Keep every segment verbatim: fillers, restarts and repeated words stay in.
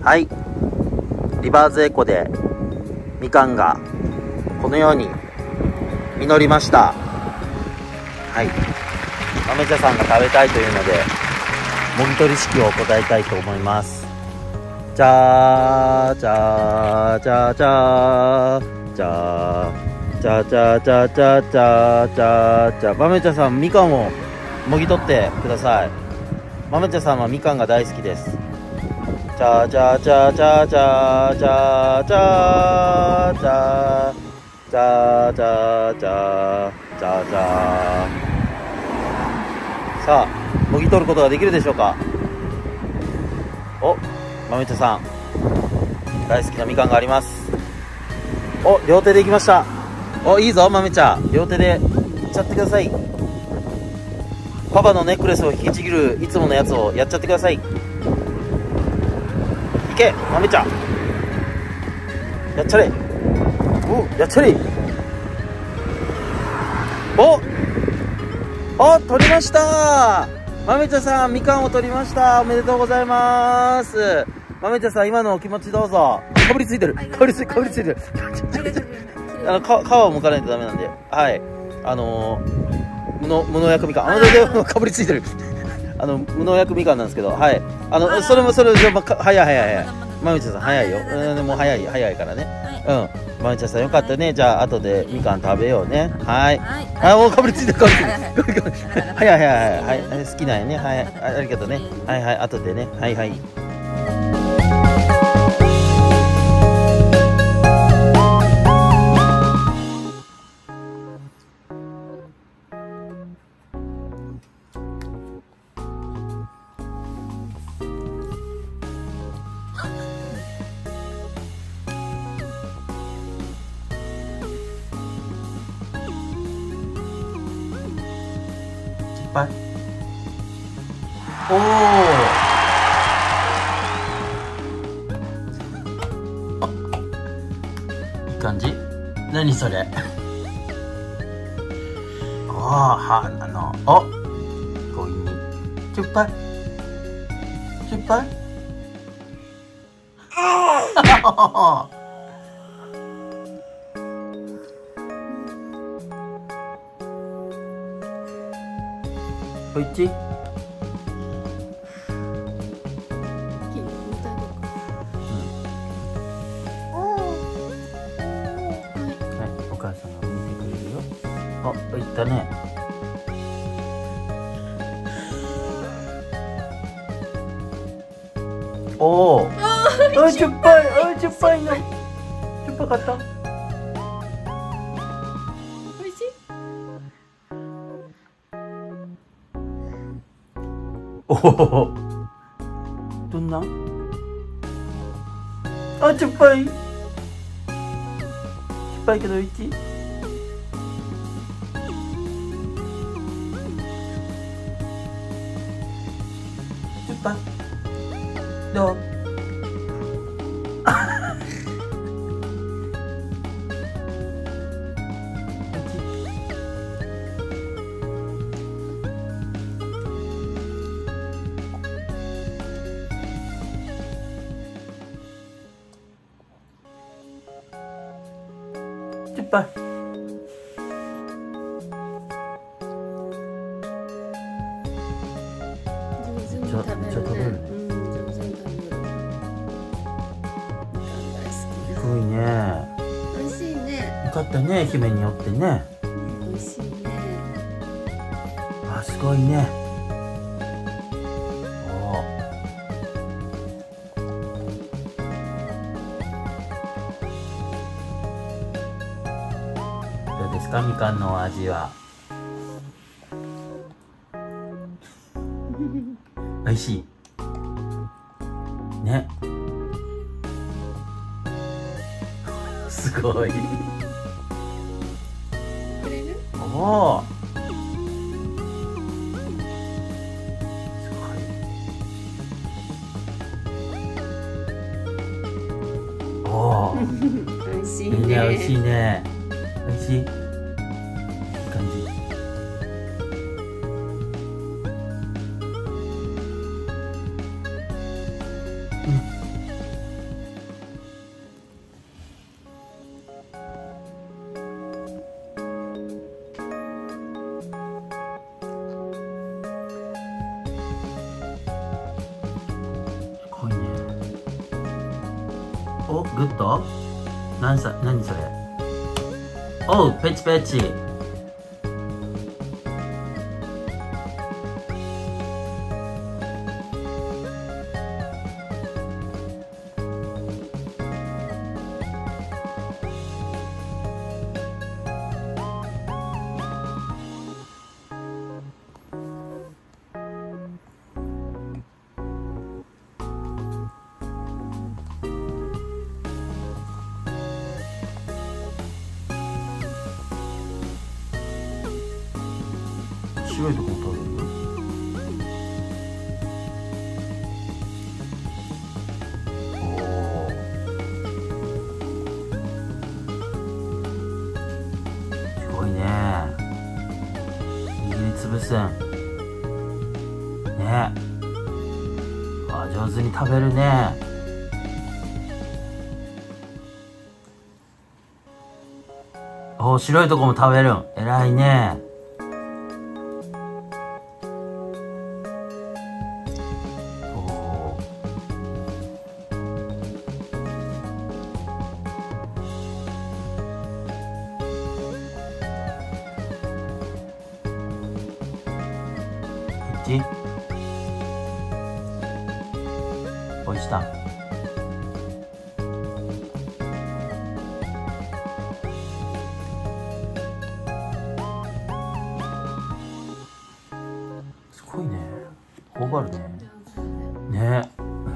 はい、リバーズエコでみかんがこのように実りました。はい、豆茶さんが食べたいというのでもぎ取り式を行いたいと思います。じゃーじゃーじゃーじゃーじゃーじゃーじゃーじゃーじゃーじゃーじゃーじゃー、豆茶さんみかんをもぎ取ってください。豆茶さんはみかんが大好きです。じゃーじゃーじゃーじゃーじゃーじゃーじゃーじゃーじゃーじゃーじゃーじゃーじゃーじゃー。さあもぎ取ることができるでしょうか。お、豆茶さん大好きなみかんがあります。お、両手でいきました。お、いいぞ豆茶、両手でいっちゃってください。パパのネックレスを引きちぎるいつものやつをやっちゃってください。いけ豆茶、やっちゃれ。お、やっちゃれ。おお、取りました。豆茶さんみかんを取りました。おめでとうございます。豆茶さん今のお気持ちどうぞ。かぶりついてる、かぶりついてる、かぶりついてるあのか皮を剥かないとダメなんで、はい、あのー、無農無農薬みかん、あのかぶりついてるあの無農薬みかんなんですけど、はい、あのそれもそれで、ま、早い早い早い、豆茶さん早いよ、うん、もう早い早いからね、うん、豆茶さんよかったね。じゃあ後でみかん食べようね。はい、あ、もうかぶりついてる、かぶりついてる早い早い早い、はい、好きなんやね。はい、ありがとうね。はいはい、後でね。はいはい。はい、おお、いい感じ。何それああ、は、あの、おこいにチュッパイチュッパイああこっち。お母さんが見てくれるよ。あ、いったね。おお。あ、しょっぱい、あ、しょっぱいの。しょっぱかった。おいしい。おお。どんな。あ、しょっぱい。しょっぱいけど、おいしい。しょっぱい。どう。しょっぱい。 ちょっと食べるね。うん、上手に食べる。すごいね。美味しいね。 よかったね、姫によってね。 美味しいね。 あ、すごいね。おお。どうですか、みかんのお味は。美味しい。ね。すごい。 くれる？ おお。すごい。おお。 美味しいいいね、 ね。 美味しいね。美味しい。いい感じ。うん。 お、グッド？何さ、何それ？おう、ペチペチ。白いとこも食べるよ。おお。すごいね。握りつぶすん。ね。あ、上手に食べるね。おお、白いとこも食べるん。偉いね。おいしたすごいね。頬張るね。ね。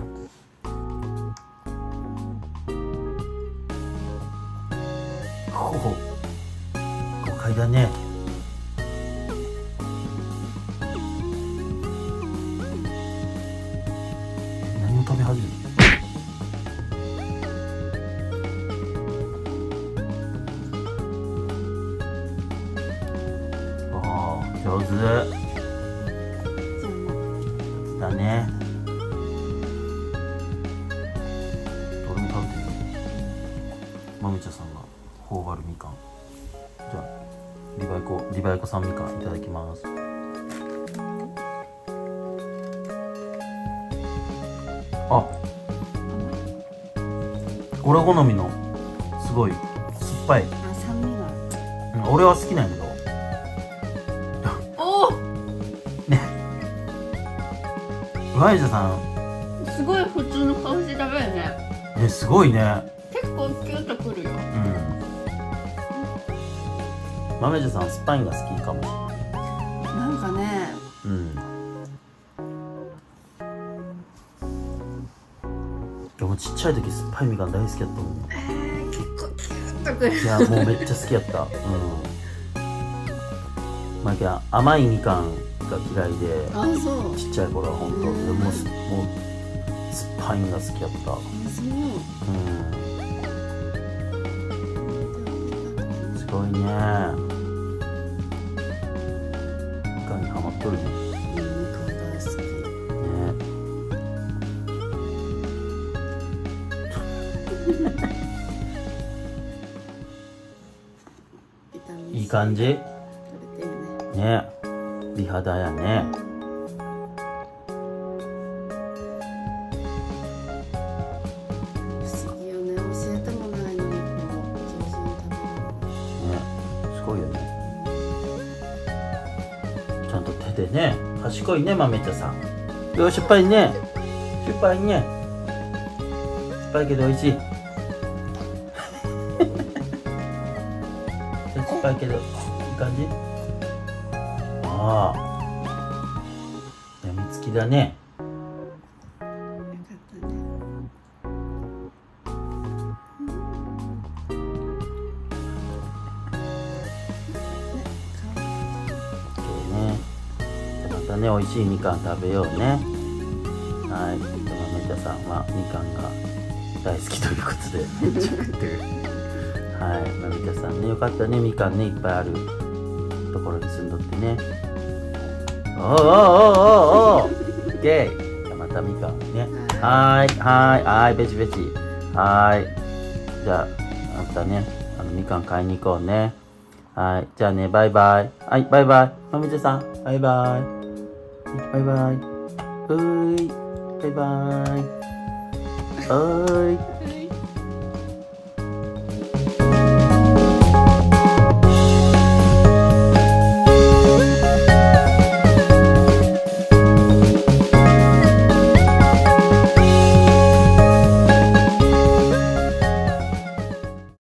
ほほ。豪快だね。食べ始める。おー、上手。上手だね。俺も食べてみる。まめちゃさんが頬張るみかん。じゃあリバイコリバイコさんみかんいただきます。あ、俺好みのすごい酸っぱい。 あ、酸味が、 うん、俺は好きなんやけど。 おおね、ワイジャさんすごい普通の顔して食べるね。 ね、すごいね。 結構キュッとくるよ。 うん。マメジャさん酸っぱいのが好きかもしれない。 なんかね、 うん。でもちっちゃい時酸っぱいみかん大好きやったもん。 えー、結構キュッとくる。 いや、もうめっちゃ好きやった。うん。まあ、けど甘いみかんが嫌いで。 あ、そう。 ちっちゃい頃は本当。でもう、もう酸っぱいのが好きやった。 あ、そう。 うん。すごいね。みかんにハマっとるね。 うん、みかん大好き。 ね。いい感じ。ね、美肌やね。 不思議よね、教えてもないのにこう上手に食べる。 ね、すごいよね。ちゃんと手でね、賢いね、まめちゃさん。よし、酸っぱいね。酸っぱいね。酸っぱいけど美味しい。酸っぱいけどいい感じ。ああ、やみつきだね。 よかったね。 ね、またね、美味しいみかん食べようね。はい、まめちゃさんはみかんが大好きということでめっちゃ食ってる。はい、まめちゃさんね、よかったね、みかんね、いっぱいあるところに住んどってね。おーおーおーおーおー、ゲイ。じゃあまたみかんね。はーいはーいはーい、ベチベチ。はーい。じゃあまたね、あのみかん買いに行こうね。はい、じゃあね、バイバイ。はい、バイバイ。まめちゃさん、バイバイ。バイバイ。うーい、バイバイ。おーい。